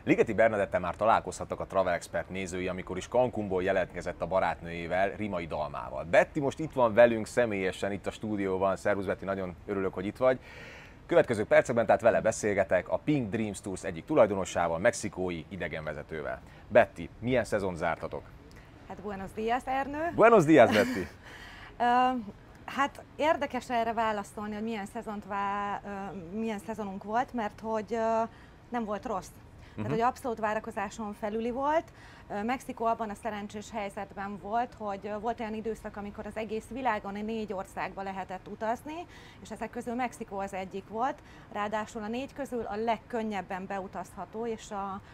Ligeti Bernadettel már találkozhattak a Travel Expert nézői, amikor is Cancúnból jelentkezett a barátnőjével, Rimai Dalmával. Betty most itt van velünk személyesen, itt a stúdióban. Szervusz Betty, nagyon örülök, hogy itt vagy. Következő percekben tehát vele beszélgetek a Pink Dreams Tours egyik tulajdonosával, mexikói idegenvezetővel. Betty, milyen szezon zártatok? Hát buenos días, Ernő. Buenos días, Betty! Hát érdekes erre válaszolni, hogy milyen szezonunk volt, mert hogy nem volt rossz. Tehát, hogy abszolút várakozáson felüli volt. Mexikó abban a szerencsés helyzetben volt, hogy volt olyan időszak, amikor az egész világon 4 országba lehetett utazni, és ezek közül Mexikó az egyik volt. Ráadásul a 4 közül a legkönnyebben beutazható és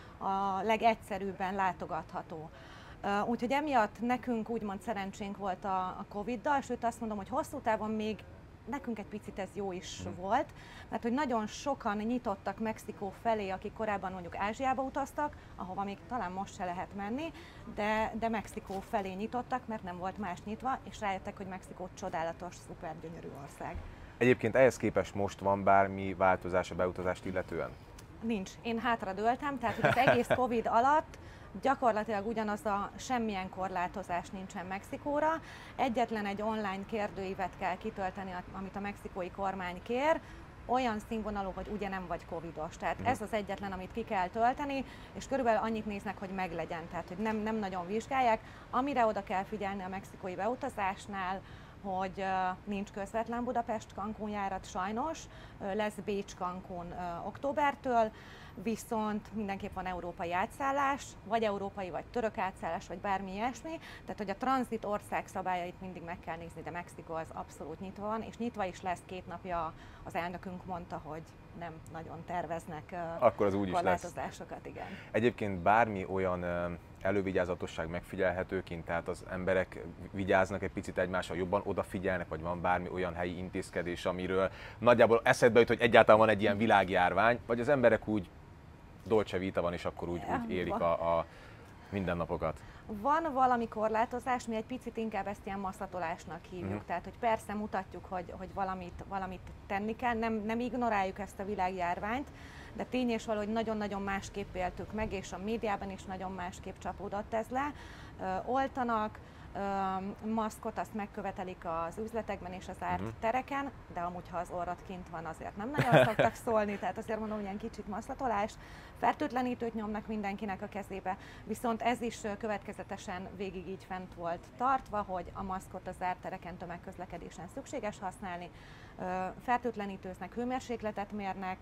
a legegyszerűbben látogatható. Úgyhogy emiatt nekünk úgymond szerencsénk volt a Covid-dal, sőt azt mondom, hogy hosszú távon még nekünk egy picit ez jó is volt, mert hogy nagyon sokan nyitottak Mexikó felé, akik korábban mondjuk Ázsiába utaztak, ahova még talán most se lehet menni, de Mexikó felé nyitottak, mert nem volt más nyitva, és rájöttek, hogy Mexikó csodálatos, szuper gyönyörű ország. Egyébként ehhez képest most van bármi változás a beutazást illetően? Nincs. Én hátradőltem, tehát az egész Covid alatt gyakorlatilag ugyanaz a semmilyen korlátozás nincsen Mexikóra. Egyetlen egy online kérdőívet kell kitölteni, amit a mexikói kormány kér, olyan színvonalú, hogy ugye nem vagy covidos. Tehát ez az egyetlen, amit ki kell tölteni, és körülbelül annyit néznek, hogy meglegyen, tehát hogy nem nagyon vizsgálják. Amire oda kell figyelni a mexikói beutazásnál, hogy nincs közvetlen Budapest-Cancún járat sajnos, lesz Bécs-Cancún októbertől, viszont mindenképp van európai átszállás, vagy európai, vagy török átszállás, vagy bármi ilyesmi, tehát hogy a tranzit ország szabályait mindig meg kell nézni, de Mexikó az abszolút nyitva van, és nyitva is lesz 2 napja, az elnökünk mondta, hogy nem nagyon terveznek akkor az úgy korlátozásokat, igen. Egyébként bármi olyan elővigyázatosság megfigyelhető kint, tehát az emberek vigyáznak egy picit egymással, jobban odafigyelnek, vagy van bármi olyan helyi intézkedés, amiről nagyjából eszedbe jut, hogy egyáltalán van egy ilyen világjárvány, vagy az emberek úgy dolce vita van, és akkor úgy élik a mindennapokat? Van valami korlátozás, mi egy picit inkább ezt ilyen maszatolásnak hívjuk, tehát hogy persze mutatjuk, hogy valamit tenni kell, nem ignoráljuk ezt a világjárványt, de tény és való, hogy nagyon-nagyon másképp éltük meg, és a médiában is nagyon másképp csapódott ez le. Oltanak, maszkot azt megkövetelik az üzletekben és az zárt tereken, de amúgy, ha az orrod kint van, azért nem nagyon szoktak szólni, tehát azért mondom, hogy ilyen kicsit maszlatolás, fertőtlenítőt nyomnak mindenkinek a kezébe, viszont ez is következetesen végig így fent volt tartva, hogy a maszkot a zárt tereken, tömegközlekedésen szükséges használni, fertőtlenítőznek, hőmérsékletet mérnek,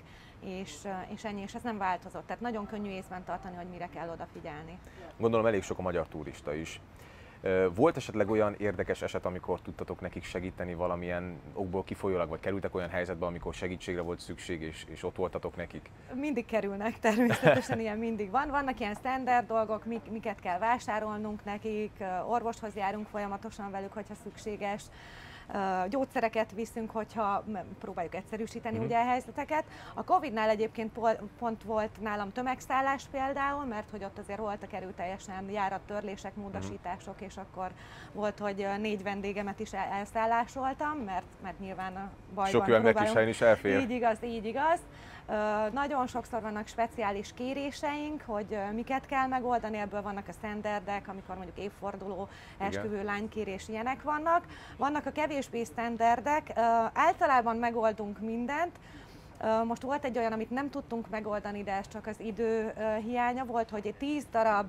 és ennyi, és ez nem változott, tehát nagyon könnyű észben tartani, hogy mire kell odafigyelni. Gondolom elég sok a magyar turista is. Volt esetleg olyan érdekes eset, amikor tudtatok nekik segíteni valamilyen okból kifolyólag, vagy kerültek olyan helyzetbe, amikor segítségre volt szükség, és ott voltatok nekik? Mindig kerülnek, természetesen ilyen mindig van. Vannak ilyen standard dolgok, miket kell vásárolnunk nekik, orvoshoz járunk folyamatosan velük, hogyha szükséges. Gyógyszereket viszünk, hogyha próbáljuk egyszerűsíteni ugye a helyzeteket. A Covid-nál egyébként pont volt nálam tömegszállás például, mert hogy ott azért voltak erőteljesen járattörlések, módosítások, és akkor volt, hogy 4 vendégemet is elszállásoltam, mert nyilván a bajban sok ember kis helyen is elfér. Így igaz, így igaz. Nagyon sokszor vannak speciális kéréseink, hogy miket kell megoldani, ebből vannak a standardek, amikor mondjuk évforduló, esküvő, lánykérés, ilyenek vannak. Vannak a kevésbé standardek, általában megoldunk mindent. Most volt egy olyan, amit nem tudtunk megoldani, de ez csak az idő hiánya volt, hogy 10 darab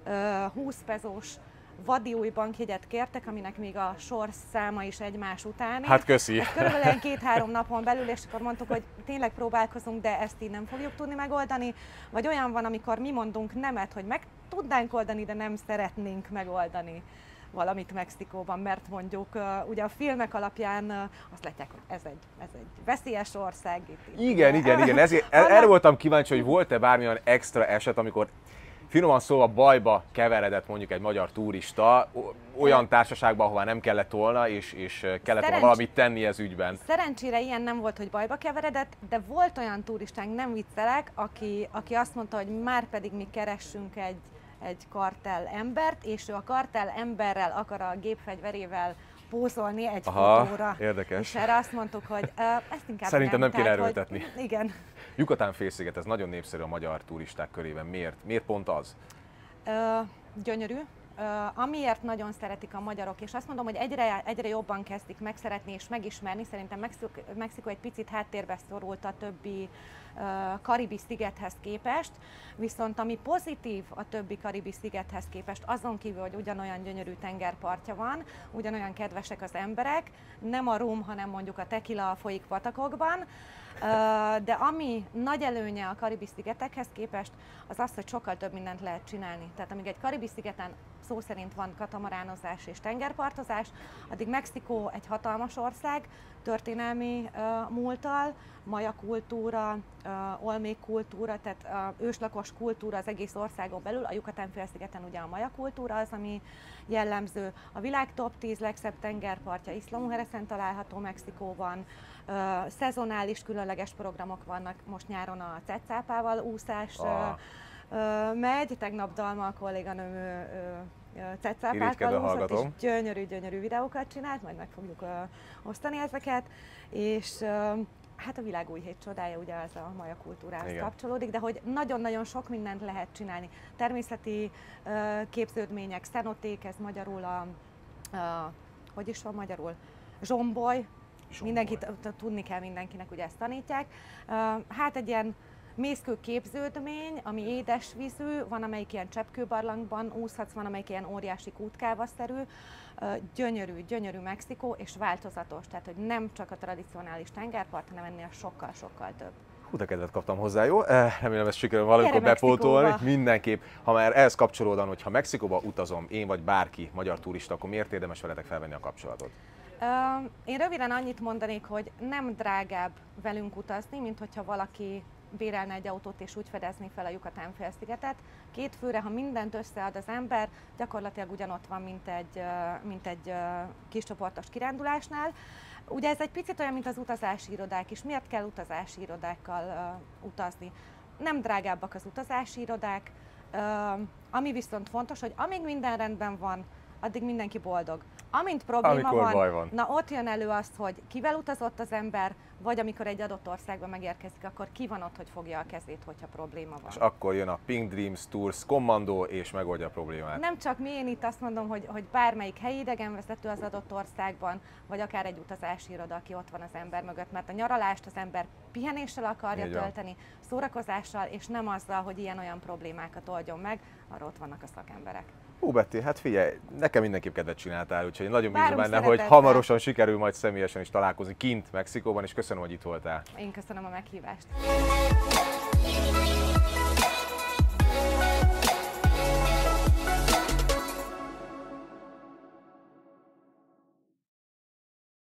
20 pezós vadi új bankjegyet kértek, aminek még a sorszáma is egymás utáni. Hát köszi! Körülbelül 2-3 napon belül, és akkor mondtuk, hogy tényleg próbálkozunk, de ezt így nem fogjuk tudni megoldani. Vagy olyan van, amikor mi mondunk nemet, hogy meg tudnánk oldani, de nem szeretnénk megoldani valamit Mexikóban, mert mondjuk ugye a filmek alapján azt látják, hogy ez egy veszélyes ország. Igen. Erre voltam kíváncsi, hogy volt-e bármilyen extra eset, amikor finoman szóval bajba keveredett mondjuk egy magyar turista, olyan társaságban, ahová nem kellett volna, és kellett volna valamit tenni ez ügyben. Szerencsére ilyen nem volt, hogy bajba keveredett, de volt olyan turistánk, nem viccelek, aki azt mondta, hogy már pedig mi keressünk egy kartell embert, és ő a kartell emberrel akar a gépfegyverével pózolni egy fotóra. Érdekes. És erre azt mondtuk, hogy ezt inkább szerintem nem kéne erőltetni. Hogy, igen. Yucatán-félsziget, ez nagyon népszerű a magyar turisták körében. Miért pont az? Gyönyörű. Amiért nagyon szeretik a magyarok, és azt mondom, hogy egyre jobban kezdik megszeretni és megismerni, szerintem Mexikó egy picit háttérbe szorult a többi karibi szigethez képest, viszont ami pozitív a többi karibi szigethez képest, azon kívül, hogy ugyanolyan gyönyörű tengerpartja van, ugyanolyan kedvesek az emberek, nem a rum, hanem mondjuk a tequila folyik patakokban, de ami nagy előnye a karibi szigetekhez képest, az az, hogy sokkal több mindent lehet csinálni. Tehát amíg egy karibi szigeten szó szerint van katamaránozás és tengerpartozás, addig Mexikó egy hatalmas ország, történelmi múlttal, maja kultúra, olmék kultúra, tehát őslakos kultúra az egész országon belül, a Yucatán-félszigeten ugye a maja kultúra az, ami jellemző. A világ top 10 legszebb tengerpartja Isla Mujereszen található Mexikóban, szezonális különleges programok vannak, most nyáron a cetszápával úszás megy, tegnap Dalma a kolléganőm cetszápákkal úszott, és gyönyörű videókat csinált, majd meg fogjuk osztani ezeket, és hát a világ új hét csodája ugye az a maja kultúrához kapcsolódik, de hogy nagyon-nagyon sok mindent lehet csinálni. Természeti képződmények, szenoték, ez magyarul hogy is van magyarul? Zsomboly. Mindenkit tudni kell mindenkinek, ugye ezt tanítják. Hát egy ilyen mészkő képződmény, ami édesvízű, van amelyik ilyen cseppkőbarlangban úszhatsz, van amelyik ilyen óriási kútkávaszerű. Gyönyörű Mexikó, és változatos, tehát hogy nem csak a tradicionális tengerpart, hanem ennél sokkal több. Hú, de kedvet kaptam hozzá, jó? Remélem ezt sikerül valamikor bepótolni. Mindenképp, ha már ehhez kapcsolódóan, hogyha Mexikóba utazom, én vagy bárki magyar turista, akkor miért érdemes veletek felvenni a kapcsolatot? Én röviden annyit mondanék, hogy nem drágább velünk utazni, mint hogyha valaki bérelne egy autót és úgy fedezni fel a Yucatán-félszigetet. 2 főre, ha mindent összead az ember, gyakorlatilag ugyanott van, mint egy kiscsoportos kirándulásnál. Ugye ez egy picit olyan, mint az utazási irodák is. Miért kell utazási irodákkal utazni? Nem drágábbak az utazási irodák, ami viszont fontos, hogy amíg minden rendben van, addig mindenki boldog. Amint probléma van, na ott jön elő azt, hogy kivel utazott az ember, vagy amikor egy adott országba megérkezik, akkor ki van ott, hogy fogja a kezét, hogyha probléma van. És akkor jön a Pink Dreams Tours kommandó, és megoldja a problémát. Nem csak mi, én itt azt mondom, hogy bármelyik helyi idegenvezető az adott országban, vagy akár egy utazási iroda, aki ott van az ember mögött, mert a nyaralást az ember pihenéssel akarja tölteni, szórakozással, és nem azzal, hogy ilyen-olyan problémákat oldjon meg, arra ott vannak a szakemberek. Hú, Betty, hát figyelj, nekem mindenképp kedvet csináltál, úgyhogy én nagyon bízom benne, hogy hamarosan sikerül majd személyesen is találkozni kint Mexikóban, és köszönöm, hogy itt voltál. Én köszönöm a meghívást.